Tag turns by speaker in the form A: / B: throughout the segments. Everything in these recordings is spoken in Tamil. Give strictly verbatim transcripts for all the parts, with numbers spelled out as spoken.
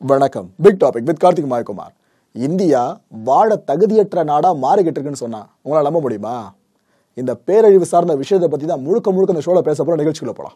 A: வணக்கம். Big topic with Karthik Mayakumar. India வாழ தகுதியற்ற நாடா மாறிக்கிட்டு இருக்குன்னு சொன்னா உங்களால் நம்ப முடியுமா? இந்த பேரழிவு சார்ந்த விஷயத்தை பத்தி தான் முழுக்க முழுக்க இந்த ஷோல பேச போற. நிகழ்ச்சிக்குள்ள போலாம்.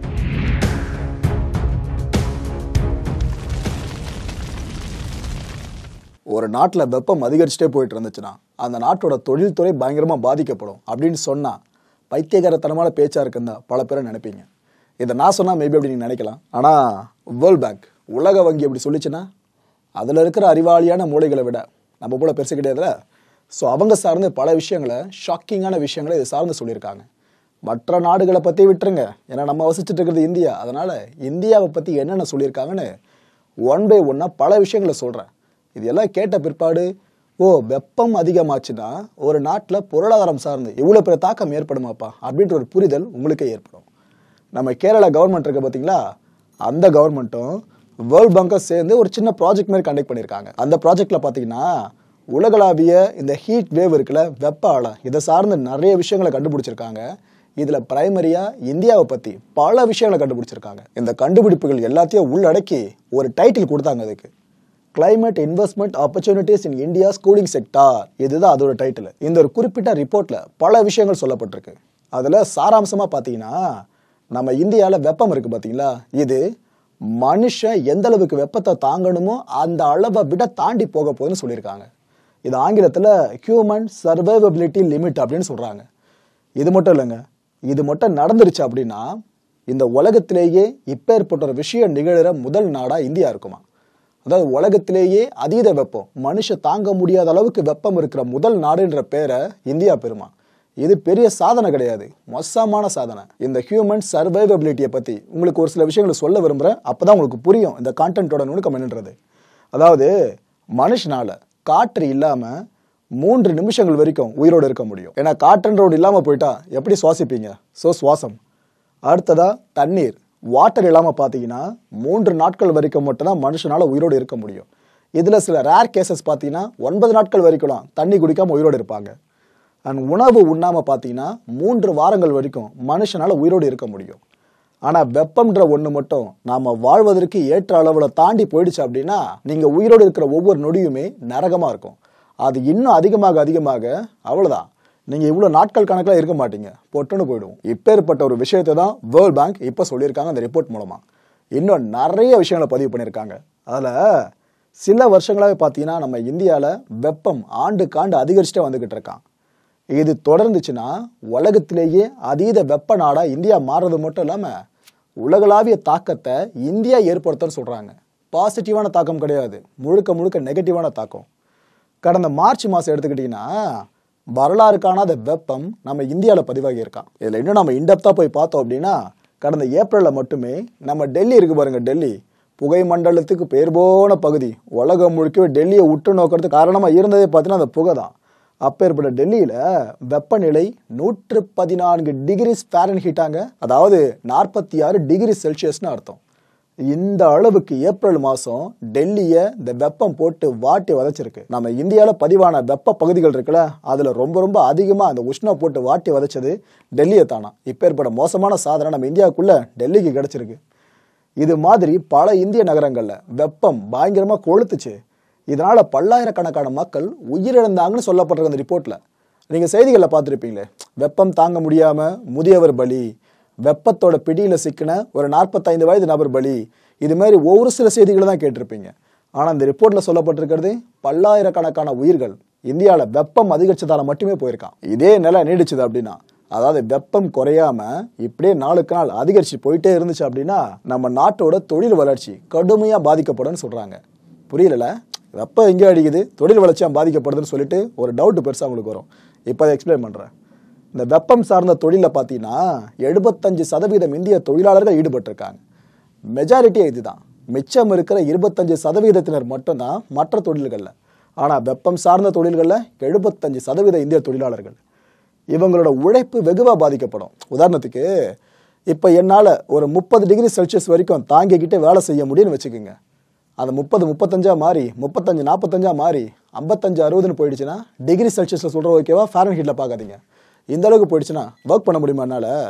A: ஒரு நாட்டில் வெப்பம் அதிகரிச்சுட்டே போயிட்டு இருந்துச்சுன்னா அந்த நாட்டோட தொழில்துறை பயங்கரமா பாதிக்கப்படும் அப்படின்னு சொன்னா பைத்தியகாரத்தனமான பேச்சா இருக்குன்னு பல பேரை நினைப்பீங்க. இதை நான் சொன்னா மேபி அப்படி நீங்க நினைக்கலாம். ஆனா வேர்ல்ட் பேங்க், உலக வங்கி அப்படி சொல்லிச்சுன்னா அதில் இருக்கிற அறிவாளியான மூளைகளை விட நம்ம போல பெருசு கிடையாதுல. ஸோ அவங்க சார்ந்து பல விஷயங்களை, ஷாக்கிங்கான விஷயங்களை இதை சார்ந்து சொல்லியிருக்காங்க. மற்ற நாடுகளை பற்றி விட்டுருங்க, ஏன்னா நம்ம வசிச்சுட்டு இருக்கிறது இந்தியா. அதனால் இந்தியாவை பற்றி என்னென்ன சொல்லியிருக்காங்கன்னு ஒன் பை ஒன்னாக பல விஷயங்களை சொல்கிறேன். இது எல்லாம் கேட்ட பிற்பாடு, ஓ வெப்பம் அதிகமாச்சுன்னா ஒரு நாட்டில் பொருளாதாரம் சார்ந்து இவ்வளோ பெரிய தாக்கம் ஏற்படுமாப்பா அப்படின்ற ஒரு புரிதல் உங்களுக்கே ஏற்படும். நம்ம கேரளா கவர்மெண்ட் இருக்க பார்த்தீங்களா, அந்த கவர்மெண்ட்டும் வேர்ல்ட் பேங்க்கும் சேர்ந்து ஒரு சின்ன ப்ராஜெக்ட் மாதிரி கண்டக்ட் பண்ணியிருக்காங்க. அந்த ப்ராஜெக்டில் பார்த்தீங்கன்னா உலகளாவிய இந்த ஹீட் வேவ் இருக்குல்ல, வெப்ப ஆழம், இதை சார்ந்து நிறைய விஷயங்களை கண்டுபிடிச்சிருக்காங்க. இதில் பிரைமரியாக இந்தியாவை பற்றி பல விஷயங்களை கண்டுபிடிச்சிருக்காங்க. இந்த கண்டுபிடிப்புகள் எல்லாத்தையும் உள்ளடக்கி ஒரு டைட்டில் கொடுத்தாங்க அதுக்கு, climate investment opportunities in India cooling sector. இதுதான் அதோட டைட்டில். இந்த ஒரு குறிப்பிட்ட ரிப்போர்ட்டில் பல விஷயங்கள் சொல்லப்பட்டிருக்கு. அதில் சாராம்சமாக பார்த்தீங்கன்னா, நம்ம இந்தியாவில் வெப்பம் இருக்குது பார்த்தீங்களா, இது மனுஷன் எந்த அளவுக்கு வெப்பத்தை தாங்கணுமோ அந்த அளவை விட தாண்டி போக போகுதுன்னு சொல்லியிருக்காங்க. இது ஆங்கிலத்தில் ஹியூமன் சர்வைவபிலிட்டி லிமிட் அப்படின்னு சொல்கிறாங்க. இது மட்டும் இல்லைங்க, இது மட்டும் நடந்துருச்சு அப்படின்னா இந்த உலகத்திலேயே இப்போ ஏற்பட்ட ஒரு விஷயம் நிகழ்கிற முதல் நாடாக இந்தியா இருக்குமா. அதாவது உலகத்திலேயே அதீத வெப்பம், மனுஷன் தாங்க முடியாத அளவுக்கு வெப்பம் இருக்கிற முதல் நாடுன்ற பேரை இந்தியா பெறுமா. இது பெரிய சாதனை கிடையாது, மோசமான சாதனை. இந்த ஹியூமன் சர்வைவபிலிட்டியை பற்றி உங்களுக்கு ஒரு சில விஷயங்களை சொல்ல விரும்புகிறேன். அப்போ தான் உங்களுக்கு புரியும் இந்த கான்டென்ட்டோட நுணுக்கம் என்னன்றது. அதாவது மனுஷனால காற்று இல்லாமல் மூன்று நிமிஷங்கள் வரைக்கும் உயிரோடு இருக்க முடியும். ஏன்னா காற்றுன்றோடு இல்லாமல் போயிட்டா எப்படி சுவாசிப்பீங்க? ஸோ சுவாசம். அடுத்ததாக தண்ணீர், வாட்டர் இல்லாமல் பார்த்தீங்கன்னா மூன்று நாட்கள் வரைக்கும் மட்டும்தான் மனுஷனால் உயிரோடு இருக்க முடியும். இதில் சில ரேர் கேசஸ் பார்த்தீங்கன்னா ஒன்பது நாட்கள் வரைக்கும்லாம் தண்ணி குடிக்காமல் உயிரோடு இருப்பாங்க. அண்ட் உணவு உண்ணாமல் பார்த்தீங்கன்னா மூன்று வாரங்கள் வரைக்கும் மனுஷனால் உயிரோடு இருக்க முடியும். ஆனால் வெப்பம்ன்ற ஒன்று மட்டும் நாம் வாழ்வதற்கு ஏற்ற அளவில் தாண்டி போயிடுச்சு அப்படின்னா நீங்கள் உயிரோடு இருக்கிற ஒவ்வொரு நொடியுமே நரகமாக இருக்கும். அது இன்னும் அதிகமாக அதிகமாக அவ்வளோதான், நீங்கள் இவ்வளோ நாட்கள் கணக்கில் இருக்க மாட்டீங்க, பொட்டுன்னு போயிடும். இப்பேற்பட்ட ஒரு விஷயத்தை தான் வேர்ல்ட் பேங்க் இப்போ சொல்லியிருக்காங்க அந்த ரிப்போர்ட் மூலமாக. இன்னும் நிறைய விஷயங்களை பதிவு பண்ணியிருக்காங்க. அதில் சில வருஷங்களாகவே பார்த்தீங்கன்னா நம்ம இந்தியாவில் வெப்பம் ஆண்டுக்கு ஆண்டு அதிகரிச்சுட்டே வந்துக்கிட்டு இருக்கான். இது தொடர்ந்துச்சுன்னா உலகத்திலேயே அதீத வெப்ப நாடாக இந்தியா மாறுறது மட்டும் இல்லாமல் உலகளாவிய தாக்கத்தை இந்தியா ஏற்படுத்தன்னு சொல்கிறாங்க. பாசிட்டிவான தாக்கம் கிடையாது, முழுக்க முழுக்க நெகட்டிவான தாக்கம். கடந்த மார்ச் மாதம் எடுத்துக்கிட்டிங்கன்னா வரலாறு காணாத வெப்பம் நம்ம இந்தியாவில் பதிவாகி இருக்கான். இதில் இன்னும் நம்ம இன்டெப்த்தாக போய் பார்த்தோம் அப்படின்னா கடந்த ஏப்ரலில் மட்டுமே நம்ம டெல்லி இருக்கு பாருங்க, டெல்லி புகை மண்டலத்துக்கு பேர் போன பகுதி. உலகம் முழுக்க டெல்லியை உற்று நோக்கிறதுக்கு காரணமாக இருந்ததே பார்த்தீங்கன்னா அந்த புகை தான். அப்பேற்பட்ட டெல்லியில் வெப்பநிலை நூற்று பதினான்கு டிகிரி ஃபாரன்ஹீட்டாங்க, அதாவது நாற்பத்தி ஆறு டிகிரி செல்சியஸ்னு அர்த்தம். இந்த அளவுக்கு ஏப்ரல் மாதம் டெல்லியை இந்த வெப்பம் போட்டு வாட்டி வதைச்சிருக்கு. நம்ம இந்தியாவில் பதிவான வெப்ப பகுதிகள் இருக்குல்ல, அதில் ரொம்ப ரொம்ப அதிகமாக அந்த உஷ்ணம் போட்டு வாட்டி வதைச்சது டெல்லியை தானா. இப்பேற்பட்ட மோசமான சாதனை நம்ம இந்தியாவுக்குள்ளே டெல்லிக்கு கிடச்சிருக்கு. இது மாதிரி பல இந்திய நகரங்களில் வெப்பம் பயங்கரமாக கொளுத்துச்சு. இதனால் பல்லாயிரக்கணக்கான மக்கள் உயிரிழந்தாங்கன்னு சொல்லப்படுற அந்த ரிப்போர்ட்டில் நீங்கள் செய்திகளில் பார்த்துருப்பீங்களே, வெப்பம் தாங்க முடியாமல் முதியவர் பலி, வெப்பத்தோட பிடியில் சிக்கின ஒரு நாற்பத்தைந்து வயது நபர் பலி, இது மாதிரி ஒவ்வொரு சில செய்திகளை தான் கேட்டிருப்பீங்க. ஆனால் இந்த ரிப்போர்ட்டில் சொல்லப்பட்டிருக்கிறது பல்லாயிரக்கணக்கான உயிர்கள் இந்தியாவில் வெப்பம் அதிகரிச்சதால் மட்டுமே போயிருக்கான். இதே நிலை நீடிச்சுது அப்படின்னா, அதாவது வெப்பம் குறையாம இப்படியே நாளுக்கு நாள் அதிகரிச்சு போயிட்டே இருந்துச்சு அப்படின்னா நம்ம நாட்டோட தொழில் வளர்ச்சி கடுமையாக பாதிக்கப்படும் சொல்கிறாங்க. புரியல, வெப்பம் எங்கே அடிக்குது, தொழில் வளர்ச்சியாக பாதிக்கப்படுதுன்னு சொல்லிட்டு ஒரு டவுட் பெருசாக உங்களுக்கு வரும். இப்போ அதை எக்ஸ்பிளைன் பண்ணுறேன். இந்த வெப்பம் சார்ந்த தொழிலில் பார்த்தீங்கன்னா எழுபத்தஞ்சு சதவீதம் இந்திய தொழிலாளர்கள் ஈடுபட்டிருக்காங்க. மெஜாரிட்டியே இதுதான். மிச்சம் இருக்கிற இருபத்தஞ்சு சதவீதத்தினர் மட்டும்தான் மற்ற தொழில்களில். ஆனால் வெப்பம் சார்ந்த தொழில்களில் எழுபத்தஞ்சு சதவீத இந்திய தொழிலாளர்கள், இவங்களோட உழைப்பு வெகுவாக பாதிக்கப்படும். உதாரணத்துக்கு இப்போ என்னால் ஒரு முப்பது டிகிரி செல்சியஸ் வரைக்கும் தாங்கிக்கிட்டு வேலை செய்ய முடியும்னு வச்சுக்கோங்க. அந்த முப்பது முப்பத்தஞ்சா மாறி முப்பத்தஞ்சு நாற்பத்தஞ்சா மாறி ஐம்பத்தஞ்சு அறுபதுன்னு போயிடுச்சுன்னா டிகிரி செல்சியஸில் சொல்கிற ஓகேவா, ஃபாரன்ஹீட்டில் பார்க்காதீங்க. இந்த அளவுக்கு போயிடுச்சுன்னா ஒர்க் பண்ண முடியுமா என்னால்?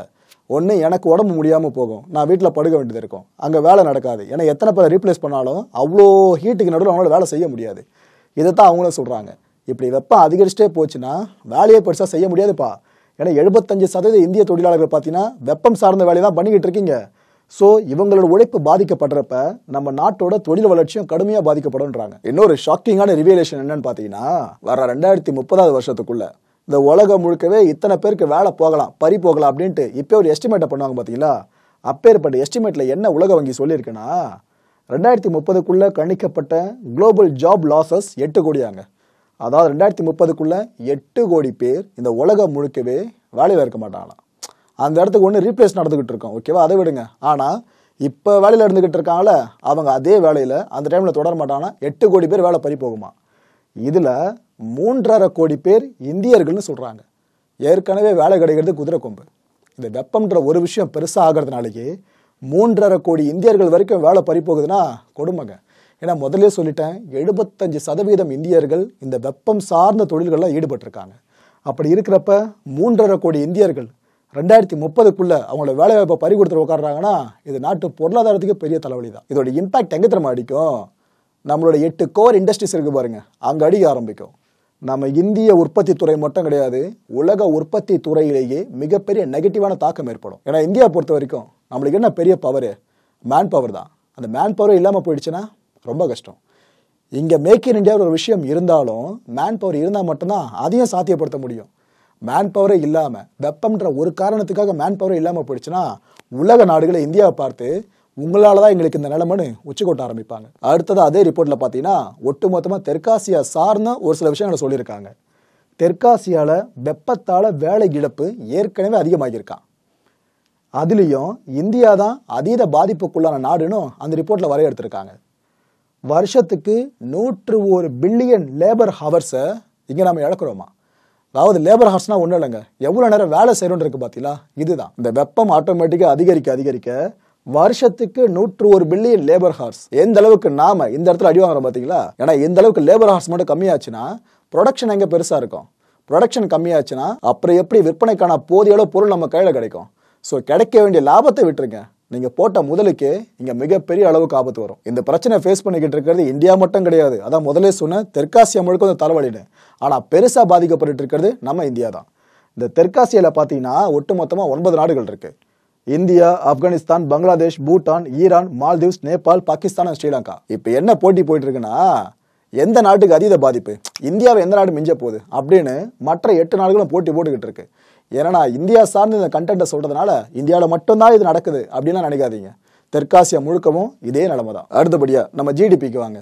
A: ஒன்று எனக்கு உடம்பு முடியாமல் போகும், நான் வீட்டில் படுக்க வேண்டியது இருக்கும், அங்கே வேலை நடக்காது, ஏன்னா எத்தனை பேரை ரீப்ளேஸ் பண்ணாலும் அவ்வளோ ஹீட்டுக்கு நடுவில் அவங்களால வேலை செய்ய முடியாது. இதை தான் அவங்களும் சொல்கிறாங்க. இப்படி வெப்பம் அதிகரிச்சிட்டே போச்சுன்னா வேலையே பெருசாக செய்ய முடியாதுப்பா. ஏன்னா எழுபத்தஞ்சு சதவீத இந்திய தொழிலாளர்கள் பார்த்தீங்கன்னா வெப்பம் சார்ந்த வேலையை தான் பண்ணிக்கிட்டு இருக்கீங்க. ஸோ இவங்களோட உழைப்பு பாதிக்கப்படுறப்ப நம்ம நாட்டோட தொழில் வளர்ச்சியும் கடுமையாக பாதிக்கப்படும்ன்றாங்க. இன்னொரு ஷாக்கிங்கான ரிவியலேஷன் என்னன்னு பார்த்தீங்கன்னா, வர ரெண்டாயிரத்தி முப்பதாவது வருஷத்துக்குள்ள இந்த உலகம் முழுக்கவே இத்தனை பேருக்கு வேலை போகலாம், பறி போகலாம் அப்படின்ட்டு இப்போ ஒரு எஸ்டிமேட்டை பண்ணுவாங்க பார்த்தீங்களா. அப்பேற்பட்ட எஸ்டிமேட்டில் என்ன உலக வங்கி சொல்லியிருக்குன்னா, ரெண்டாயிரத்தி முப்பதுக்குள்ள கணிக்கப்பட்ட குளோபல் ஜாப் லாசஸ் எட்டு கோடியாங்க. அதாவது ரெண்டாயிரத்தி முப்பதுக்குள்ள எட்டு கோடி பேர் இந்த உலகம் முழுக்கவே வேலையில் இருக்க மாட்டாங்களாம். அந்த இடத்துக்கு ஒன்று ரீப்ளேஸ் நடந்துகிட்டு இருக்கோம், ஓகேவா, அதை விடுங்க. ஆனால் இப்போ வேலையில் இருந்துகிட்டு இருக்காங்கள அவங்க அதே வேலையில் அந்த டைமில் தொடர மாட்டாங்கன்னா எட்டு கோடி பேர் வேலை பறி போகுமா. இதில் மூன்றரை கோடி பேர் இந்தியர்கள்னு சொல்கிறாங்க. ஏற்கனவே வேலை கிடைக்கிறது குதிரை கொம்பு. இந்த வெப்பம்ன்ற ஒரு விஷயம் பெருசாக ஆகிறதுனாலேயே மூன்றரை கோடி இந்தியர்கள் வரைக்கும் வேலை பறி போகுதுன்னா கொடுமைங்க. ஏன்னா முதல்ல சொல்லிட்டேன், எழுபத்தஞ்சு சதவீதம் இந்தியர்கள் இந்த வெப்பம் சார்ந்த தொழில்களில் ஈடுபட்டிருக்காங்க. அப்படி இருக்கிறப்ப மூன்றரை கோடி இந்தியர்கள் ரெண்டாயிரத்தி முப்பதுக்குள்ள அவங்களோட வேலை வாய்ப்பை பறி கொடுத்துட்டு உட்காடுறாங்கன்னா இது நாட்டு பொருளாதாரத்துக்கு பெரிய தலைவலி தான். இதோட இம்பாக்ட் எங்கே திறமை அடிக்கும், நம்மளோட எட்டு கோர் இண்டஸ்ட்ரீஸ் இருக்கு பாருங்க, அங்கே அடிக்க ஆரம்பிக்கும். நம்ம இந்திய உற்பத்தி துறை மட்டும் கிடையாது, உலக உற்பத்தி துறையிலேயே மிகப்பெரிய நெகட்டிவான தாக்கம் ஏற்படும். ஏன்னா இந்தியா பொறுத்த வரைக்கும் நம்மளுக்கு என்ன பெரிய பவர், மேன் பவர் தான். அந்த மேன் பவர் இல்லாமல் போயிடுச்சுன்னா ரொம்ப கஷ்டம். இங்கே மேக் இன் இந்தியா ஒரு விஷயம் இருந்தாலும் மேன் பவர் இருந்தால் மட்டும்தான் அதையும் சாத்தியப்படுத்த முடியும். மேன் பவரே இல்லாமல் வெப்பம்ன்ற ஒரு காரணத்துக்காக மேன் பவரே இல்லாமல் போயிடுச்சுன்னா உலக நாடுகளை இந்தியாவை பார்த்து உங்களால் தான் எங்களுக்கு இந்த நிலைமைன்னு உச்சி கொட்ட ஆரம்பிப்பாங்க. அடுத்தது அதே ரிப்போர்ட்டில் பார்த்தீங்கன்னா ஒட்டுமொத்தமாக தெற்காசியா சார்ந்த ஒரு சில விஷயங்களை சொல்லியிருக்காங்க. தெற்காசியாவில் வெப்பத்தால் வேலை இழப்பு ஏற்கனவே அதிகமாகியிருக்கான். அதுலேயும் இந்தியா தான் அதீத பாதிப்புக்குள்ளான நாடுன்னு அந்த ரிப்போர்ட்டில் வரையறுத்திருக்காங்க. வருஷத்துக்கு நூற்று ஒரு பில்லியன் லேபர் ஹவர்ஸை இங்கே நம்ம இழக்கிறோமா. அதாவது லேபர் ஹவர்ஸ்னால் ஒன்றும் இல்லைங்க, எவ்வளோ நேரம் வேலை செய்யணும்னு இருக்கு பார்த்தீங்களா, இதுதான். இந்த வெப்பம் ஆட்டோமேட்டிக்காக அதிகரிக்க அதிகரிக்க வருஷத்துக்கு நூற்று ஒரு பில்லியன் லேபர் ஹவர்ஸ். எந்த அளவுக்கு நாம இந்த இடத்துல அடி வாங்குறோம் பார்த்தீங்களா. ஏன்னா எந்த அளவுக்கு லேபர் ஹவர்ஸ் மட்டும் கம்மியாச்சுன்னா ப்ரொடக்ஷன் எங்கே பெருசாக இருக்கும். ப்ரொடக்ஷன் கம்மியாச்சுன்னா அப்புறம் எப்படி விற்பனைக்கான போதிய அளவு பொருள் நம்ம கையில் கிடைக்கும். ஸோ கிடைக்க வேண்டிய லாபத்தை விட்டுருங்க, நீங்கள் போட்ட முதலுக்கு இங்கே மிகப்பெரிய அளவுக்கு ஆபத்து வரும். இந்த பிரச்சனை ஃபேஸ் பண்ணிக்கிட்டு இருக்கிறது இந்தியா மட்டும் கிடையாது. அதான் முதலே சொன்ன தெற்காசியா முழுக்க வந்து தலைவலின்னு. ஆனால் பெருசாக பாதிக்கப்பட்டு இருக்கிறது நம்ம இந்தியா தான். இந்த தெற்காசியாவில் பார்த்தீங்கன்னா ஒட்டுமொத்தமாக ஒன்பது நாடுகள் இருக்கு. India, Afghanistan, Bangladesh, Bhutan, Iran, Maldives, Nepal, Pakistan, Sri Lanka. இப்போ என்ன போட்டி போயிட்டு இருக்குன்னா, எந்த நாட்டுக்கு அதீத பாதிப்பு, இந்தியாவை எந்த நாடு மிஞ்ச போகுது அப்படின்னு மற்ற எட்டு நாடுகளும் போட்டி போட்டுக்கிட்டு இருக்கு. ஏன்னா இந்தியா சார்ந்து இந்த கண்டென்ட்டை சொல்றதுனால இந்தியாவில் மட்டும்தான் இது நடக்குது அப்படின்லாம் நினைக்காதீங்க. தெற்காசியா முழுக்கவும் இதே நிலைமை தான். அடுத்தபடியா நம்ம ஜிடிபிக்கு வாங்க.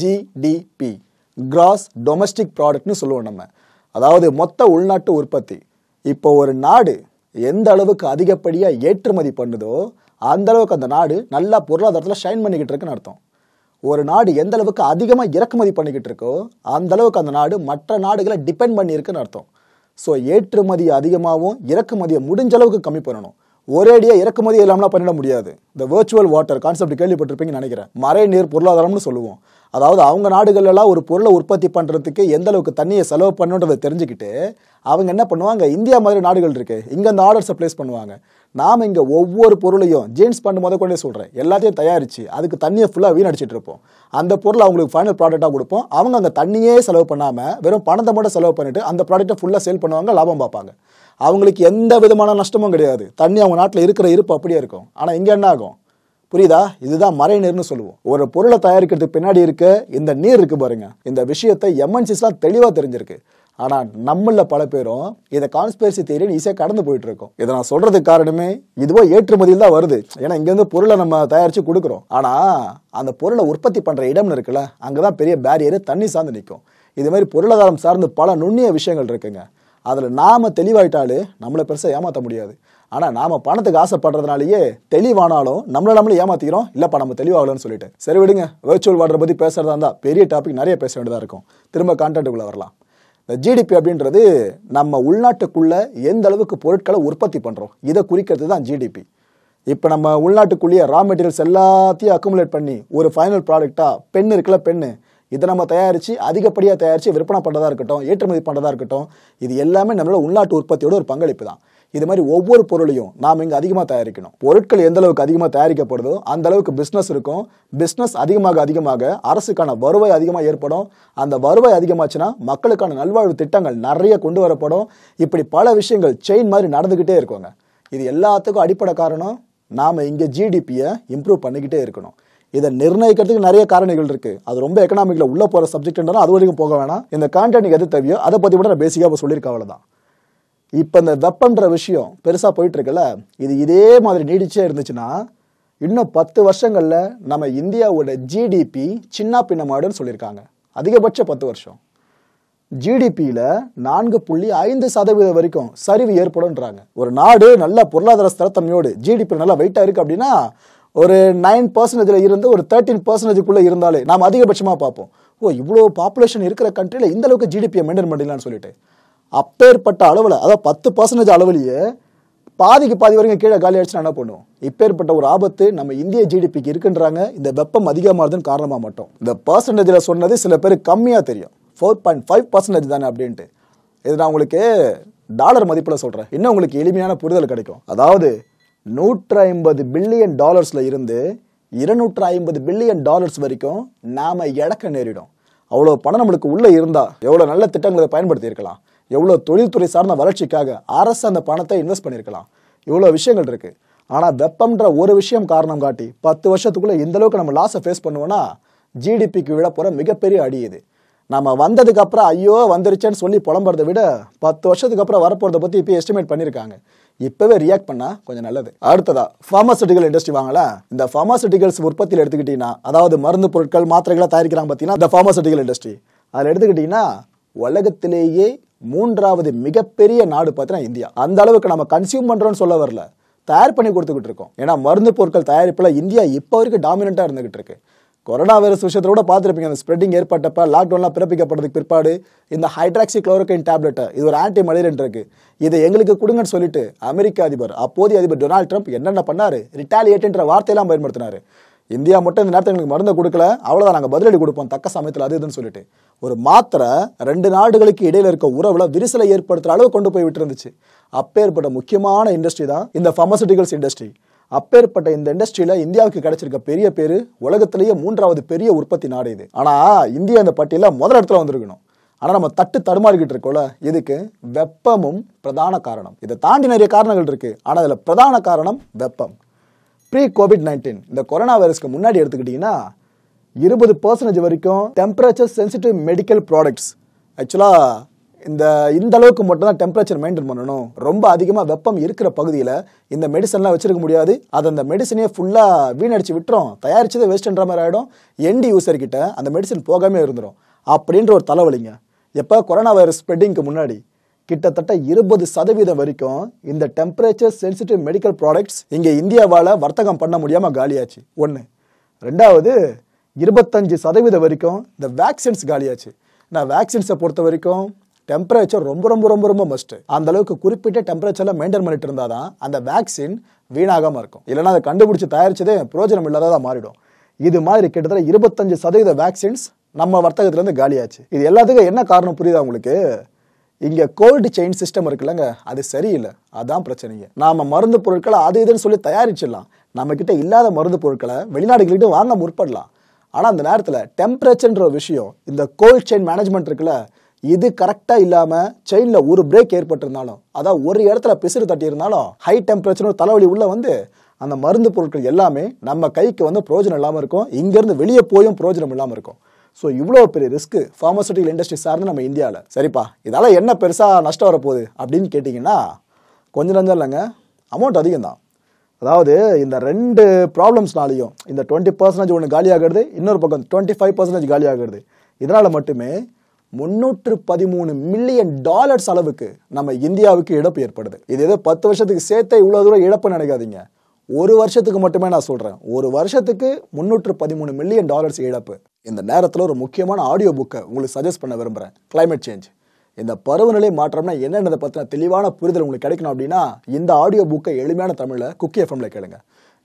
A: ஜிடிபி கிராஸ் டொமஸ்டிக் ப்ராடக்ட்னு சொல்லுவோம் நம்ம. அதாவது மொத்த உள்நாட்டு உற்பத்தி. இப்போ ஒரு நாடு எந்த அளவுக்கு அதிகப்படியாக ஏற்றுமதி பண்ணுதோ அந்த அளவுக்கு அந்த நாடு நல்லா பொருளாதாரத்தில் ஷைன் பண்ணிக்கிட்டு இருக்குன்னு அர்த்தம். ஒரு நாடு எந்த அளவுக்கு அதிகமாக இறக்குமதி பண்ணிக்கிட்டு இருக்கோ அந்த அளவுக்கு அந்த நாடு மற்ற நாடுகளை டிபெண்ட் பண்ணியிருக்குன்னு அர்த்தம். ஸோ ஏற்றுமதி அதிகமாகவும் இறக்குமதியை முடிஞ்ச அளவுக்கு கம்மி பண்ணணும். ஒரேடியாக இறக்குமதி இல்லாமலாம் பண்ணிட முடியாது. இந்த வெர்ச்சுவல் வாட்டர் கான்செப்ட் கேள்விப்பட்டிருப்பீங்கன்னு நினைக்கிறேன். மறை நீர் பொருளாதாரம்னு சொல்லுவோம். அதாவது அவங்க நாடுகளெல்லாம் ஒரு பொருளை உற்பத்தி பண்ணுறதுக்கு எந்த அளவுக்கு தண்ணியை செலவு பண்ணுன்றதை தெரிஞ்சுக்கிட்டு அவங்க என்ன பண்ணுவாங்க, இந்தியா மாதிரி நாடுகள் இருக்குது, இங்கே அந்த ஆர்டர்ஸை ப்ளேஸ் பண்ணுவாங்க. நாம் இங்கே ஒவ்வொரு பொருளையும் ஜீன்ஸ் பண்ண முத கொண்டே சொல்கிறேன் எல்லாத்தையும் தயாரித்து அதுக்கு தண்ணியை ஃபுல்லாக வீணடிச்சிட்டு இருப்போம். அந்த பொருளை அவங்களுக்கு ஃபைனல் ப்ராடக்டாக கொடுப்போம். அவங்க அங்கே தண்ணியே செலவு பண்ணாமல் வெறும் பணத்தை மட்டும் செலவு பண்ணிவிட்டு அந்த ப்ராடக்ட்டை ஃபுல்லாக சேல் பண்ணுவாங்க, லாபம் பார்ப்பாங்க. அவங்களுக்கு எந்த விதமான நஷ்டமும் கிடையாது. தண்ணி அவங்க நாட்டில் இருக்கிற இருப்பு அப்படியே இருக்கும். ஆனால் இங்கே என்ன ஆகும் புரியுதா? இதுதான் மறை நீர்னு சொல்லுவோம். ஒரு பொருளை தயாரிக்கிறதுக்கு பின்னாடி இருக்க இந்த நீர் இருக்கு பாருங்க, இந்த விஷயத்தை எம்என்சிஸ்லாம் தெளிவாக தெரிஞ்சிருக்கு. ஆனால் நம்மள பல பேரும் இதை கான்ஸ்பிரசி தியரின்னு ஈஸியாக கடந்து போயிட்டு இருக்கோம். இதை நான் சொல்றதுக்கு காரணமே இதுவோ ஏற்றுமதியில் தான் வருது. ஏன்னா இங்கேருந்து பொருளை நம்ம தயாரித்து கொடுக்குறோம். ஆனால் அந்த பொருளை உற்பத்தி பண்ணுற இடம்னு இருக்குல்ல, அங்கே தான் பெரிய பேரியரு தண்ணி சார்ந்து நிற்கும். இது மாதிரி பொருளாதாரம் சார்ந்து பல நுண்ணிய விஷயங்கள் இருக்குங்க. அதில் நாம் தெளிவாயிட்டாலே நம்மளை பெருசாக ஏமாற்ற முடியாது. ஆனால் நாம் பணத்துக்கு ஆசைப்படுறதுனாலேயே தெளிவானாலும் நம்மளை நம்மளே ஏமாற்றிக்கிறோம். இல்லைப்பா நம்ம தெளிவாகலன்னு சொல்லிட்டு. சரி விடுங்க, வெர்ச்சுவல் வாட்டரை பற்றி பேசுகிறதா இருந்தால் பெரிய டாபிக் நிறைய பேச வேண்டியதாக இருக்கும். திரும்ப கான்டென்ட்டுக்குள்ளே வரலாம். இந்த ஜிடிபி அப்படின்றது நம்ம உள்நாட்டுக்குள்ளே எந்த அளவுக்கு பொருட்களை உற்பத்தி பண்ணுறோம் இதை குறிக்கிறது தான் ஜிடிபி. இப்போ நம்ம உள்நாட்டுக்குள்ளேயே ரா மெட்டீரியல்ஸ் எல்லாத்தையும் அக்குமுலேட் பண்ணி ஒரு ஃபைனல் ப்ராடக்டாக பெண் இருக்குல்ல, பெண்ணு இதை நம்ம தயாரித்து அதிகப்படியாக தயாரித்து விற்பனை பண்ணுறதா இருக்கட்டும், ஏற்றுமதி பண்ணுறதா இருக்கட்டும், இது எல்லாமே நம்மளோட உள்நாட்டு உற்பத்தியோட ஒரு பங்களிப்பு தான். இது மாதிரி ஒவ்வொரு பொருளையும் நாம் இங்கே அதிகமாக தயாரிக்கணும். பொருட்கள் எந்த அளவுக்கு அதிகமாக தயாரிக்கப்படுதோ அந்த அளவுக்கு பிஸ்னஸ் இருக்கும். பிஸ்னஸ் அதிகமாக அதிகமாக அரசுக்கான வருவாய் அதிகமாக ஏற்படும். அந்த வருவாய் அதிகமாச்சுன்னா மக்களுக்கான நல்வாழ்வு திட்டங்கள் நிறைய கொண்டு வரப்படும். இப்படி பல விஷயங்கள் செயின் மாதிரி நடந்துக்கிட்டே இருக்குங்க. இது எல்லாத்துக்கும் அடிப்படை காரணம் நாம் இங்கே ஜிடிபியை இம்ப்ரூவ் பண்ணிக்கிட்டே இருக்கணும். இதை நிர்ணயிக்கிறதுக்கு நிறைய காரணிகள் இருக்கு. அது ரொம்ப எக்கனாமிக்ல உள்ள போற சப்ஜெக்ட்ன்றாலும் அது வரைக்கும் போக வேணாம். இந்த கான்டென்ட் எது தேவையோ அதை பத்தி கூட நான் பேசிக்காக சொல்லியிருக்க அவ்வளவுதான். இப்போ இந்த வெப்பம்ன்ற விஷயம் பெருசா போயிட்டு இருக்குல்ல, இது இதே மாதிரி நீடிச்சே இருந்துச்சுன்னா இன்னும் பத்து வருஷங்கள்ல நம்ம இந்தியாவோட ஜிடிபி சின்ன பின்னமாடுன்னு சொல்லியிருக்காங்க. அதிகபட்ச பத்து வருஷம் ஜிடிபியில நான்கு புள்ளி ஐந்து சதவீதம் வரைக்கும் சரிவு ஏற்படும்ன்றாங்க. ஒரு நாடு நல்ல பொருளாதார ஸ்திரத்தன்மையோடு ஜிடிபி நல்லா வெயிட்டா இருக்கு அப்படின்னா ஒரு நைன் பர்சன்டேஜ்ல இருந்து ஒரு தேர்ட்டின் பர்சன்டேஜுக்குள்ள இருந்தாலே நாம் அதிகபட்சமா பார்ப்போம். ஓ, இவ்வளோ பாப்புலேஷன் இருக்கிற கண்ட்ரியில் இந்த அளவுக்கு ஜிடிபியை மெயின்டைன் பண்ணிடலாம்னு சொல்லிட்டு அப்பேற்பட்ட அளவில், அதாவது பத்து பர்சன்டேஜ் அளவுலேயே பாதிக்கு பாதி வரைக்கும் கீழே காலி ஆயிடுச்சுன்னா என்ன பண்ணுவோம்? இப்பேற்பட்ட ஒரு ஆபத்து நம்ம இந்திய ஜிடிபிக்கு இருக்குன்றாங்க. இந்த வெப்பம் அதிகமாகுதுன்னு காரணமாக மட்டும் இந்த பர்சன்டேஜில் சொன்னது சில பேர் கம்மியாக தெரியும். ஃபோர் பாயிண்ட் ஃபைவ் பர்சன்டேஜ் தானே அப்படின்ட்டு. இது நான் உங்களுக்கு டாலர் மதிப்பில் சொல்கிறேன், இன்னும் உங்களுக்கு எளிமையான புரிதல் கிடைக்கும். அதாவது நூற்றி ஐம்பது பில்லியன் டாலர்ஸ்ல இருந்து இருநூற்று ஐம்பது பில்லியன் டாலர்ஸ் வரைக்கும் நாம இழக்க நேரிடும். அவ்வளோ பணம் நம்மளுக்கு உள்ள இருந்தா எவ்வளோ நல்ல திட்டங்களை பயன்படுத்தி இருக்கலாம், எவ்வளோ தொழில்துறை சார்ந்த வளர்ச்சிக்காக அரசு அந்த பணத்தை இன்வெஸ்ட் பண்ணியிருக்கலாம். இவ்வளோ விஷயங்கள் இருக்கு. ஆனால் வெப்பம்ன்ற ஒரு விஷயம் காரணம் காட்டி பத்து வருஷத்துக்குள்ள இந்த அளவுக்கு நம்ம லாஸை ஃபேஸ் பண்ணுவோம்னா ஜிடிபிக்கு விட போற மிகப்பெரிய அடி இது. நம்ம வந்ததுக்கு அப்புறம் ஐயோ வந்துருச்சேன்னு சொல்லி புலம்புறதை விட பத்து வருஷத்துக்கு அப்புறம் வரப்போறதை பத்தி இப்போ எஸ்டிமேட் பண்ணியிருக்காங்க. இப்பவே ரியாக்ட் பண்ணா கொஞ்சம் நல்லது. அடுத்ததா பார்மாசூட்டிக்கல் இண்டஸ்ட்ரி வாங்கல. இந்த பார்மாசூட்டிகல்ஸ் உற்பத்தியில் எடுத்துக்கிட்டீங்கன்னா, அதாவது மருந்து பொருட்கள் மாத்திரைகளை தயாரிக்கிறாங்க பார்த்தீங்கன்னா, இந்த பார்மாசூட்டிக்கல் இண்டஸ்ட்ரி அதில் எடுத்துக்கிட்டீங்கன்னா உலகத்திலேயே மூன்றாவது மிகப்பெரிய நாடு பார்த்தீங்கன்னா இந்தியா. அந்த அளவுக்கு நம்ம கன்சியூம் பண்றோம்னு சொல்ல வரல, தயார் பண்ணி கொடுத்துக்கிட்டு இருக்கோம். ஏன்னா மருந்து பொருட்கள் தயாரிப்புல இந்தியா இப்போ வரைக்கும் டாமினண்டா இருந்துகிட்டு இருக்கு. கொரோனா வைரஸ் விஷயத்தை கூட பார்த்துருப்பீங்க. அந்த ஸ்ப்ரெட்டிங் ஏற்பட்டப்ப லாக்டவுன்லாம் பிறப்பிக்கப்பட்டதுக்கு பிற்பாடு இந்த ஹைட்ராக்சி குளோரோகைன் டேப்லெட், இது ஒரு ஆன்டி மலேரியன் இருக்கு, இதை எங்களுக்கு கொடுங்கன்னு சொல்லிட்டு அமெரிக்க அதிபர், அப்போதைய அதிபர் டொனால்ட் ட்ரம்ப் என்னென்ன பண்ணாரு, ரிட்டாலியேட்ன்ற வார்த்தையெல்லாம் பயன்படுத்தினாரு. இந்தியா மட்டும் இந்த நேரத்தில் எங்களுக்கு மருந்தை கொடுக்கல, அவ்வளோதான் நாங்கள் பதிலடி கொடுப்போம் தக்க சமயத்தில் அது இதுன்னு சொல்லிட்டு ஒரு மாத்திரை ரெண்டு நாடுகளுக்கு இடையில இருக்க உறவுல விரிசலை ஏற்படுத்துற அளவு கொண்டு போய் விட்டு இருந்துச்சு. அப்பேற்பட்ட முக்கியமான இண்டஸ்ட்ரி தான் இந்த பார்மாசூட்டிகல்ஸ் இண்டஸ்ட்ரி. அப்பேற்பட்ட இந்த இண்டஸ்ட்ரியில இந்தியாவுக்கு கிடைச்சிருக்க பெரிய பேரு, உலகத்திலேயே மூன்றாவது பெரிய உற்பத்தி நாடு இது. ஆனா இந்தியா இந்த பட்டியல முதல் இடத்துல வந்திருக்கணும். ஆனா நம்ம தட்டு தடுமாறிக்கிட்டு இருக்கோம்ல, இதுக்கு வெப்பமும் பிரதான காரணம். இதை தாண்டி நிறைய காரணங்கள் இருக்கு, ஆனா இதுல பிரதான காரணம் வெப்பம். ப்ரீ கோவிட் நைன்டீன் இந்த கொரோனா வைரஸ்க்கு முன்னாடி எடுத்துக்கிட்டீங்கன்னா இருபது பர்சன்டேஜ் வரைக்கும் டெம்பரேச்சர் சென்சிட்டிவ் மெடிக்கல் ப்ராடக்ட்ஸ், ஆக்சுவலா இந்த இந்த அளவுக்கு மட்டும் தான் டெம்பரேச்சர் மெயின்டைன் பண்ணணும். ரொம்ப அதிகமாக வெப்பம் இருக்கிற பகுதியில் இந்த மெடிசன்லாம் வச்சிருக்க முடியாது. அது அந்த மெடிசனையே ஃபுல்லாக வீணடிச்சு விட்டுரும், தயாரிச்சதை வேஸ்ட்ன்ற மாதிரி ஆகிடும். எண்டி யூசர் கிட்ட அந்த மெடிசன் போகாமே இருந்துடும் அப்படின்ற ஒரு தலைவலிங்க. எப்போ கொரோனா வைரஸ் ஸ்ப்ரெட்டிங்க்கு முன்னாடி கிட்டத்தட்ட இருபது சதவீதம் வரைக்கும் இந்த டெம்பரேச்சர் சென்சிட்டிவ் மெடிக்கல் ப்ராடக்ட்ஸ் இங்கே இந்தியாவால் வர்த்தகம் பண்ண முடியாமல் காலியாச்சு. ஒன்று. ரெண்டாவது, இருபத்தஞ்சு சதவீதம் வரைக்கும் இந்த வேக்சின்ஸ் காலியாச்சு. நான் வேக்சின்ஸை பொறுத்த வரைக்கும் டெம்பரேச்சர் ரொம்ப ரொம்ப ரொம்ப ரொம்ப மஸ்ட். அந்த அளவுக்கு குறிப்பிட்ட டெம்பரேச்சர்ல மெயின்டைன் பண்ணிட்டு இருந்தாதான் அந்த வேக்சின் வீணாகாம இருக்கும். இல்லைன்னா அதை கண்டுபிடிச்சு தயாரிச்சதே பிரயோஜனம் இல்லாததா மாறிடும். இது மாதிரி கிட்டத்தட்ட இருபத்தஞ்சு சதவீத வேக்சின்ஸ் நம்ம வர்த்தகத்துல இருந்து காலியாச்சு. இது எல்லாத்துக்கும் என்ன காரணம் புரியுதா உங்களுக்கு? இங்க கோல்டு செயின் சிஸ்டம் இருக்குல்லங்க, அது சரியில்லை. அதான் பிரச்சனைங்க. நாம மருந்து பொருட்களை அது இதுன்னு சொல்லி தயாரிச்சிடலாம். நம்ம கிட்ட இல்லாத மருந்து பொருட்களை வெளிநாடுகளிட்டு வாங்க முற்படலாம். ஆனா அந்த நேரத்துல டெம்பரேச்சர்ன்ற ஒரு விஷயம், இந்த கோல்ட் செயின் மேனேஜ்மெண்ட் இருக்குல்ல, இது கரெக்டா இல்லாம செயின்ல ஒரு பிரேக் ஏற்பட்டிருந்தாலும், அதாவது ஒரு இடத்துல பிசிறு தட்டி இருந்தாலும் ஹை டெம்பரேச்சர் தலைவலி உள்ள வந்து அந்த மருந்து பொருட்கள் எல்லாமே நம்ம கைக்கு வந்து பிரயோஜனம் இல்லாம இருக்கும். இங்க இருந்து வெளியே போயும் பிரயோஜனம் இல்லாம இருக்கும். ஸோ இவ்வளோ பெரிய ரிஸ்க் ஃபார்மசூட்டிக்கல் இண்டஸ்ட்ரி சார்ந்து நம்ம இந்தியாவில். சரிப்பா, இதால என்ன பெருசா நஷ்டம் வரப்போகுது அப்படின்னு கேட்டிங்கன்னா கொஞ்சம் நஞ்சம் இல்லைங்க, அமௌண்ட் அதிகம் தான். அதாவது இந்த ரெண்டு ப்ராப்ளம்ஸ்னாலையும் இந்த டுவெண்ட்டி பர்சன்டேஜ் ஒன்று காலியாகிறது, இன்னொரு பக்கம் டுவெண்ட்டி ஃபைவ் பர்சன்டேஜ் காலியாகிறது. இதனால மட்டுமே முன்னூற்று பதிமூணு மில்லியன் டாலர்ஸ் அளவுக்கு நம்ம இந்தியாவுக்கு இழப்பு ஏற்படுது. இது ஏதோ பத்து வருஷத்துக்கு சேர்த்தே இவ்வளவு தூரம் இழப்பு நினைக்காதீங்க. ஒரு வருஷத்துக்கு மட்டுமே நான் சொல்றேன். ஒரு வருஷத்துக்கு முன்னூற்று பதிமூணு மில்லியன் டாலர்ஸ் இழப்பு. இந்த நேரத்தில் ஒரு முக்கியமான ஆடியோ புக்கை உங்களுக்கு சஜஸ்ட் பண்ண விரும்புறேன். கிளைமேட் சேஞ்ச், இந்த பருவநிலை மாற்றம்னா என்னென்னதை பற்றின தெளிவான புரிதல் உங்களுக்கு கிடைக்கணும் அப்படின்னா இந்த ஆடியோ புக்கை எளிமையான தமிழில் குக்கி எஃப்எம்ல கேளுங்க.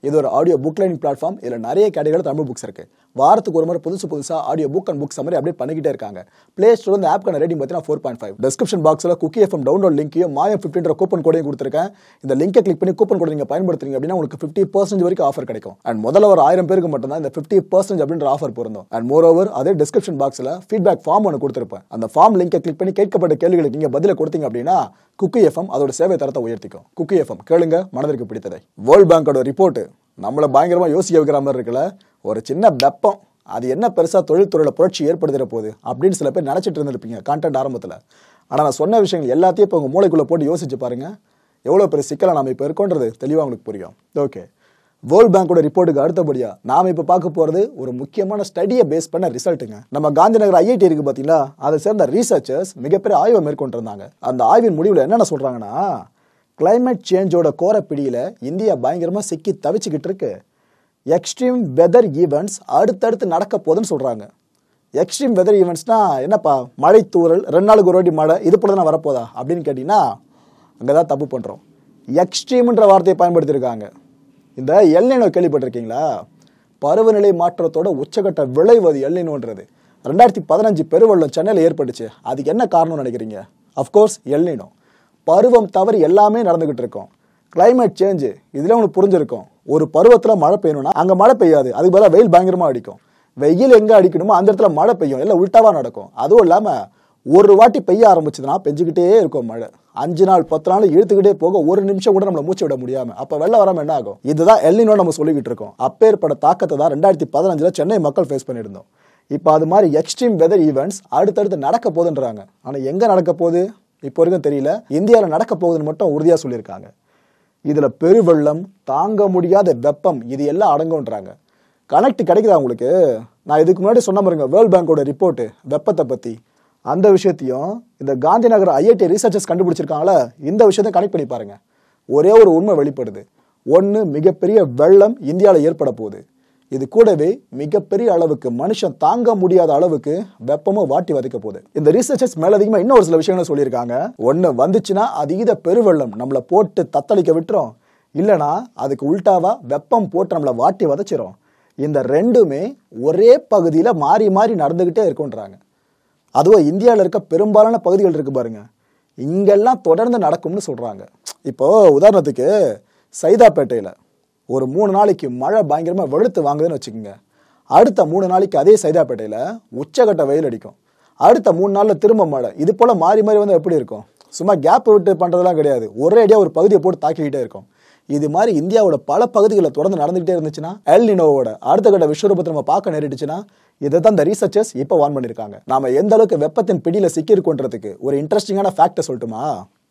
A: இது ஒரு ஆடியோ புக் லைனிங் பிளாட்ஃபார்ம். இதுல நிறைய கேட்டகரியில் தமிழ் புக்ஸ் இருக்கு. வாரத்துக்கு ஒரு முறை புதுசு புதுசா ஆடியோ புக் அண்ட் புக்ஸ் மாதிரி அப்டேட் பண்ணிக்கிட்டே இருக்காங்க. பிளே ஸ்டோர் இந்த ஆப்க்கான ரேட்டிங் பார்த்தீங்கன்னா ஃபோர் பாயிண்ட் ஃபைவ். டிஸ்கிரிப்ஷன் பாக்ஸ்ல குக்கி எஃப்எம் டவுன்லோட் லிங்கையும் மாயம் ஃபிஃப்டின்ற கூப்பன் கோடையும் கொடுத்துருக்கேன். இந்த லிங்கை கிளிக் பண்ணி கூப்பன் கோட் நீங்க பயன்படுத்துறீங்க அப்படின்னா உங்களுக்கு ஃபிஃப்டி பர்சன்ட் வரைக்கும் ஆஃபர் கிடைக்கும். அண்ட் முதல்ல ஒரு ஆயிரம் பேருக்கு மட்டும் தான் இந்த ஃபிஃப்டி பர்சன்ட் அப்படின்ற ஆஃபர் பொருந்தும். அண்ட் மோர் ஓவர் அதே டிஸ்கிரிப்ஷன் பாக்ஸ்ல ஃபீட்பேக் ஃபார்ம் ஒன்று கொடுத்துருப்பேன். அந்த ஃபார்ம் லிங்கை கிளிக் பண்ணி கேட்கப்பட்ட கேள்விகளுக்கு நீங்க பதில கொடுத்தீங்க அப்படின்னா குக்கி எஃப்எம் அதோட சேவை தரத்தை உயர்த்திக்கும். குக்கி எஃப்எம் கேளுங்க, மனதிற்கு பிடித்ததை. வேர்ல்ட் பேங்கோட ரிப்போர்ட் நம்மள பயங்கரமா யோசிக்க வைக்கிற மாதிரி இருக்குல்ல. ஒரு சின்ன வெப்பம், அது என்ன பெருசா தொழில்துறையில புரட்சி ஏற்படுத்துற போகுது அப்படின்னு சில பேர் நினைச்சிட்டு இருந்திருப்பீங்க கான்டென்ட் ஆரம்பத்தில். ஆனா நான் சொன்ன விஷயங்கள் எல்லாத்தையும் இப்போ உங்க மூளைக்குள்ள போட்டு யோசிச்சு பாருங்க, எவ்வளவு பெரிய சிக்கலை நாம இப்போ இருக்கோன்றது தெளிவா உங்களுக்கு புரியும். ஓகே, வேர்ல்ட் பேங்கோட ரிப்போர்ட்டுக்கு அடுத்தபடியா நாம இப்ப பார்க்க போறது ஒரு முக்கியமான ஸ்டடியை பேஸ் பண்ண ரிசல்ட்டுங்க. நம்ம காந்திநகர் ஐஐடி இருக்கு பாத்தீங்களா, அதை சேர்ந்த ரீசர்ச்சர்ஸ் மிகப்பெரிய ஆய்வை மேற்கொண்டிருந்தாங்க. அந்த ஆய்வின் முடிவில் என்னென்ன சொல்றாங்கன்னா, கிளைமேட் சேஞ்சோட கோர பிடியில இந்தியா பயங்கரமா சிக்கி தவிச்சுக்கிட்டு இருக்கு. எக்ஸ்ட்ரீம் வெதர் ஈவெண்ட்ஸ் அடுத்தடுத்து நடக்க போதுன்னு சொல்றாங்க. எக்ஸ்ட்ரீம் வெதர் ஈவெண்ட்ஸ்னா என்னப்பா, மழை தூறல், ரெண்டு நாளுக்கு ஒரு வாட்டி மழை, இது போல தான் வரப்போதா அப்படின்னு கேட்டீங்கன்னா அங்கதான் தப்பு பண்றோம். எக்ஸ்ட்ரீம்ன்ற வார்த்தையை பயன்படுத்தியிருக்காங்க. இந்த எல்னினோ கேள்விப்பட்டிருக்கீங்களா? பருவநிலை மாற்றத்தோட உச்சகட்ட விளைவது எல்னினோன்றது. ரெண்டாயிரத்தி பதினஞ்சு பெருவெள்ளம் சென்னையில் ஏற்பட்டுச்சு. அதுக்கு என்ன காரணம்னு நினைக்கிறீங்க? Of course El Nino. பருவம் தவறி எல்லாமே நடந்துகிட்டு இருக்கும். கிளைமேட் சேஞ்சு இதுல உங்களுக்கு புரிஞ்சிருக்கும். ஒரு பருவத்துல மழை பெய்யணும்னா அங்க மழை பெய்யாது, அதுக்கு பதிலாக வெயில் பயங்கரமா அடிக்கும். வெயில் எங்க அடிக்கணுமோ அந்த இடத்துல மழை பெய்யும், எல்லாம் உல்டாவா நடக்கும். அதுவும் இல்லாம ஒரு வாட்டி பெய்ய ஆரம்பிச்சதுன்னா பெஞ்சுக்கிட்டே இருக்கும் மழை. அஞ்சு நாள் பத்து நாள் இழுத்துக்கிட்டே போக ஒரு நிமிஷம் கூட நம்மள மூச்சு விட முடியாம அப்ப வெள்ளம் வராம என்ன ஆகும்? இதுதான் எல்னினோ நம்ம சொல்லிக்கிட்டு இருக்கோம். அப்பேற்பட்ட தாக்கத்தை தான் ரெண்டாயிரத்தி பதினஞ்சுல சென்னை மக்கள் ஃபேஸ் பண்ணியிருந்தோம். இப்ப அது மாதிரி எக்ஸ்ட்ரீம் வெதர் ஈவெண்ட்ஸ் அடுத்தடுத்து நடக்க போகுதுன்றாங்க. ஆனா எங்க நடக்க போகுது இப்போ வரைக்கும் தெரியல. இந்தியாவில் நடக்க போகுதுன்னு மட்டும் உறுதியா சொல்லியிருக்காங்க. இதுல பெருவெள்ளம், தாங்க முடியாத வெப்பம், இது எல்லாம் அடங்கும்ன்றாங்க. கனெக்ட் கிடைக்குதா உங்களுக்கு? நான் இதுக்கு முன்னாடி சொன்ன பாருங்க வேர்ல்ட் பேங்கோட ரிப்போர்ட் வெப்பத்தை பத்தி, அந்த விஷயத்தையும் இந்த காந்திநகர் ஐஐடி ரிசர்ச்சர்ஸ் கண்டுபிடிச்சிருக்காங்களா, இந்த விஷயத்தையும் கனெக்ட் பண்ணி பாருங்க. ஒரே ஒரு உண்மை வெளிப்படுது. ஒன்னு, மிகப்பெரிய வெள்ளம் இந்தியாவில் ஏற்பட போகுது. இது கூடவே மிகப்பெரிய அளவுக்கு மனுஷன் தாங்க முடியாத அளவுக்கு வெப்பமும் வாட்டி வதைக்க போகுது. இந்த ரிசர்ச்சர்ஸ் மேலதிகமா இன்னொரு சில விஷயங்களும் சொல்லியிருக்காங்க. ஒன்னு, வந்துச்சுன்னா அதீத பெருவெள்ளம் நம்மளை போட்டு தத்தளிக்க விட்டுரும், இல்லைனா அதுக்கு உல்டாவா வெப்பம் போட்டு நம்மளை வாட்டி வதைச்சிரும். இந்த ரெண்டுமே ஒரே பகுதியில மாறி மாறி நடந்துகிட்டே இருக்குன்றாங்க. அதுவும் இந்தியாவில் இருக்க பெரும்பாலான பகுதிகள் இருக்கு பாருங்க, இங்கெல்லாம் தொடர்ந்து நடக்கும்னு சொல்றாங்க. இப்போ உதாரணத்துக்கு சைதாப்பேட்டையில ஒரு மூணு நாளைக்கு மழை பயங்கரமா வெளுத்து வாங்குதுன்னு வச்சுக்கோங்க. அடுத்த மூணு நாளைக்கு அதே சைதாப்பேட்டையில உச்சகட்ட வெயில் அடிக்கும். அடுத்த மூணு நாள்ல திரும்ப மழை. இது போல மாறி மாறி வந்து எப்படி இருக்கும்? சும்மா கேப் விட்டு பண்றதெல்லாம் கிடையாது, ஒரே அடியா ஒரு பகுதியை போட்டு தாக்கிக்கிட்டே இருக்கும். இது மாதிரி இந்தியாவோட பல பகுதிகளில் தொடர்ந்து நடந்துகிட்டே இருந்துச்சுன்னா எல்னினோவோட அடுத்த கட்ட விஸ்வரூபத்தை நம்ம பார்க்க நேரிட்டுச்சுன்னா இதை தான் இந்த ரீசர்ச்சர்ஸ் இப்போ வார்ன் பண்ணியிருக்காங்க. நாம எந்த அளவுக்கு வெப்பத்தின் பிடியில சிக்கி இருக்கோன்றதுக்கு ஒரு இன்ட்ரெஸ்டிங்கான ஃபேக்டை சொல்லட்டுமா?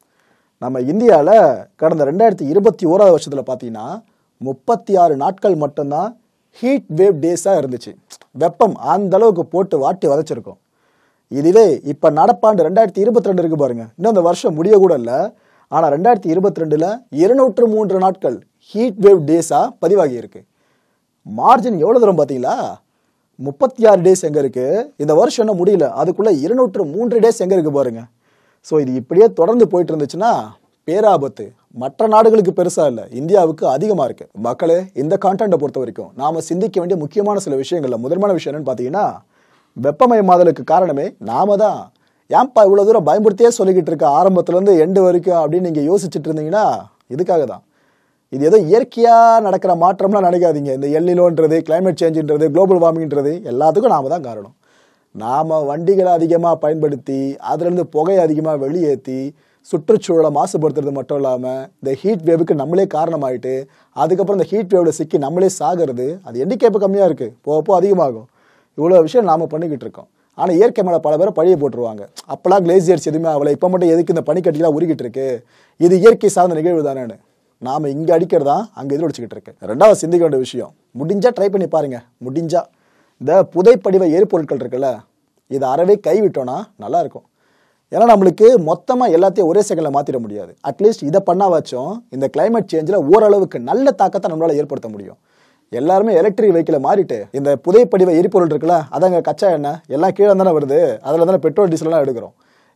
A: நம்ம இந்தியாவில் கடந்த ரெண்டாயிரத்தி இருபத்தி ஓராவது வருஷத்துல பார்த்தீங்கன்னா முப்பத்தி ஆறு நாட்கள் மட்டும்தான் ஹீட் வேவ் டேஸா இருந்துச்சு. வெப்பம் அந்த அளவுக்கு போட்டு வாட்டி வதைச்சிருக்கும். இதுவே இப்ப நடப்பாண்டு ரெண்டாயிரத்தி இருபத்தி ரெண்டு இருக்கு பாருங்க, இன்னும் அந்த வருஷம் முடிய கூட இல்லை. ஆனா ரெண்டாயிரத்தி இருபத்தி ரெண்டுல இருநூற்று மூன்று நாட்கள் ஹீட் வேவ் டேஸா பதிவாகி இருக்கு. மார்ஜின் எவ்வளவு தூரம் பாத்தீங்களா? முப்பத்தி ஆறு டேஸ் எங்க இருக்கு, இந்த வருஷம் என்ன முடியல, அதுக்குள்ள இருநூற்று மூன்று டேஸ் எங்க இருக்கு பாருங்க. ஸோ இது இப்படியே தொடர்ந்து போயிட்டு இருந்துச்சுன்னா பேராபத்து மற்ற நாடுகளுக்கு பெருசா இல்ல, இந்தியாவுக்கு அதிகமா இருக்கு. மக்களே, இந்த கான்டென்ட்டை பொறுத்த வரைக்கும் நாம சிந்திக்க வேண்டிய முக்கியமான சில விஷயங்கள்ல முதன்மையான விஷயம் என்னன்னு பாத்தீங்கன்னா, வெப்பமயமாதலுக்கு காரணமே நாம தான். ஏன்பா இவ்வளவு தூரம் பயன்படுத்தியே சொல்லிக்கிட்டு இருக்க ஆரம்பத்துல இருந்து எண்டு வரைக்கும் அப்படின்னு நீங்க யோசிச்சுட்டு இருந்தீங்கன்னா இதுக்காக தான். இது ஏதோ இயற்கையா நடக்கிற மாற்றம்லாம் நினைக்காதீங்க. இந்த எல்னினோன்றது, கிளைமேட் சேஞ்சுன்றது, குளோபல் வார்மிங்ன்றது எல்லாத்துக்கும் நாம தான் காரணம். நாம வண்டிகளை அதிகமா பயன்படுத்தி அதுல இருந்து புகையை அதிகமா வெளியேற்றி சுற்றுச்சூழலை மாசுபடுத்துறது மட்டும் இல்லாம இந்த ஹீட் வேவுக்கு நம்மளே காரணமாயிட்டு அதுக்கப்புறம் இந்த ஹீட் வேவ்ல சிக்கி நம்மளே சாகிறது. அது எண்ணிக்கை இப்போ கம்மியா இருக்கு, போகப்போ அதிகமாகும். இவ்வளவு விஷயம் நாம பண்ணிக்கிட்டு இருக்கோம். ஆனா இயற்கை மேல பல பேரை பழிய போட்டுருவாங்க. அப்பெல்லாம் கிளேசியர்ஸ் எதுவுமே அவளை இப்ப மட்டும் எதுக்கு இந்த பனிக்கட்டிலாம் உருகிட்டு இருக்கு, இது இயற்கை சார்ந்த நிகழ்வு தானேன்னு நாம இங்க அடிக்கிறதா அங்க எதிரொலிச்சுக்கிட்டு இருக்கு. ரெண்டாவது சிந்திக்க வேண்டிய விஷயம், முடிஞ்சா ட்ரை பண்ணி பாருங்க. முடிஞ்சா இந்த புதைப்படிவ எரிபொருட்கள் இருக்குல்ல, இதை அறவே கைவிட்டோம்னா நல்லா இருக்கும். ஏன்னா நம்மளுக்கு மொத்தமா எல்லாத்தையும் ஒரே செகண்ட்ல மாத்திட முடியாது. அட்லீஸ்ட் இதை பண்ணாவாச்சும் இந்த கிளைமேட் சேஞ்சில் ஓரளவுக்கு நல்ல தாக்கத்தை நம்மளால ஏற்படுத்த முடியும். எல்லாருமே எலக்ட்ரிக் வெஹிக்கிளை மாறிட்டு இந்த புதைப்படிவ எரிபொருள் இருக்குல்ல, அதாங்க கச்சா எண்ணெய் எல்லாம் கீழே தானே வருது, அதில் தானே பெட்ரோல் டீசல் எல்லாம் எடுக்கிறோம்.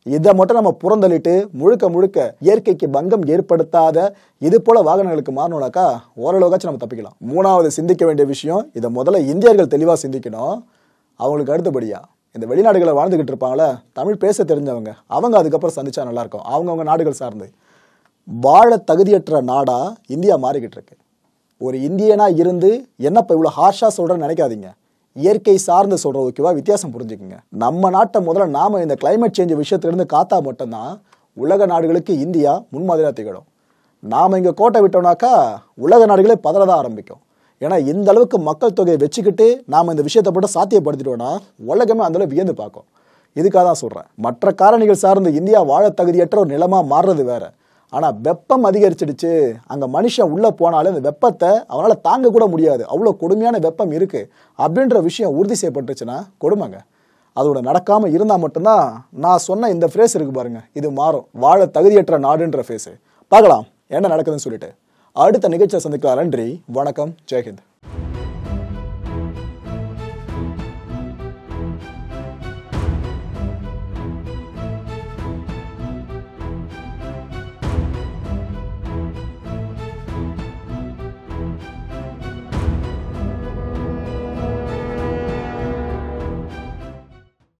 A: இதை மட்டும் நம்ம புறந்தள்ளிட்டு முழுக்க முழுக்க இயற்கைக்கு பங்கம் ஏற்படுத்தாத இது போல வாகனங்களுக்கு மாறணும்னாக்கா ஓரளவுக்காச்சும் நம்ம தப்பிக்கலாம். மூணாவது சிந்திக்க வேண்டிய விஷயம், இதை முதல்ல இந்தியர்கள் தெளிவாக சிந்திக்கணும். அவங்களுக்கு அடுத்தபடியா இந்த வெளிநாடுகளை வாழ்ந்துகிட்டு இருப்பாங்களே தமிழ் பேச தெரிஞ்சவங்க, அவங்க அதுக்கப்புறம் சந்திச்சா நல்லா இருக்கும். அவங்கவுங்க நாடுகள் சார்ந்து வாழ தகுதியற்ற நாடா இந்தியா மாறிக்கிட்டு இருக்கு. ஒரு இந்தியனா இருந்து என்னப்ப இவ்வளவு ஹார்ஷா சொல்றேன்னு நினைக்காதீங்க. இயற்கை சார்ந்து சொல்ற ஓகேவா, வித்தியாசம் புரிஞ்சுக்குங்க. நம்ம நாட்டை முதல்ல நாம இந்த கிளைமேட் சேஞ்ச் விஷயத்திலிருந்து காத்தா மட்டும்தான் உலக நாடுகளுக்கு இந்தியா முன்மாதிரியா திகழும். நாம இங்க கோட்டை விட்டோம்னாக்கா உலக நாடுகளே பதறதான் ஆரம்பிக்கும். ஏன்னா இந்த அளவுக்கு மக்கள் தொகையை வச்சுக்கிட்டு நாம இந்த விஷயத்தை போட்டு சாத்தியப்படுத்திட்டோம்னா உலகமே அந்த அளவு வியந்து பார்க்கும். இதுக்காக தான் சொல்றேன். மற்ற காரணிகள் சார்ந்து இந்தியா வாழ தகுதியற்ற ஒரு நிலமா மாறுறது வேற. ஆனா வெப்பம் அதிகரிச்சிடுச்சு, அங்க மனுஷன் உள்ள போனாலே அந்த வெப்பத்தை அவனால தாங்க கூட முடியாது, அவ்வளவு கொடுமையான வெப்பம் இருக்கு அப்படின்ற விஷயம் உறுதி செய்யப்பட்டுச்சுன்னா கொடுமைங்க. அதோட நடக்காம இருந்தா மட்டும்தான் நான் சொன்ன இந்த ஃப்ரேஸ் இருக்கு பாருங்க, இது மாறும். வாழ தகுதியற்ற நாடுன்ற ஃபேஸ் பார்க்கலாம் என்ன நடக்குதுன்னு சொல்லிட்டு அடுத்த நிகழ்ச்சியை சந்திக்கலாம். நன்றி, வணக்கம், ஜெய்ஹிந்த்.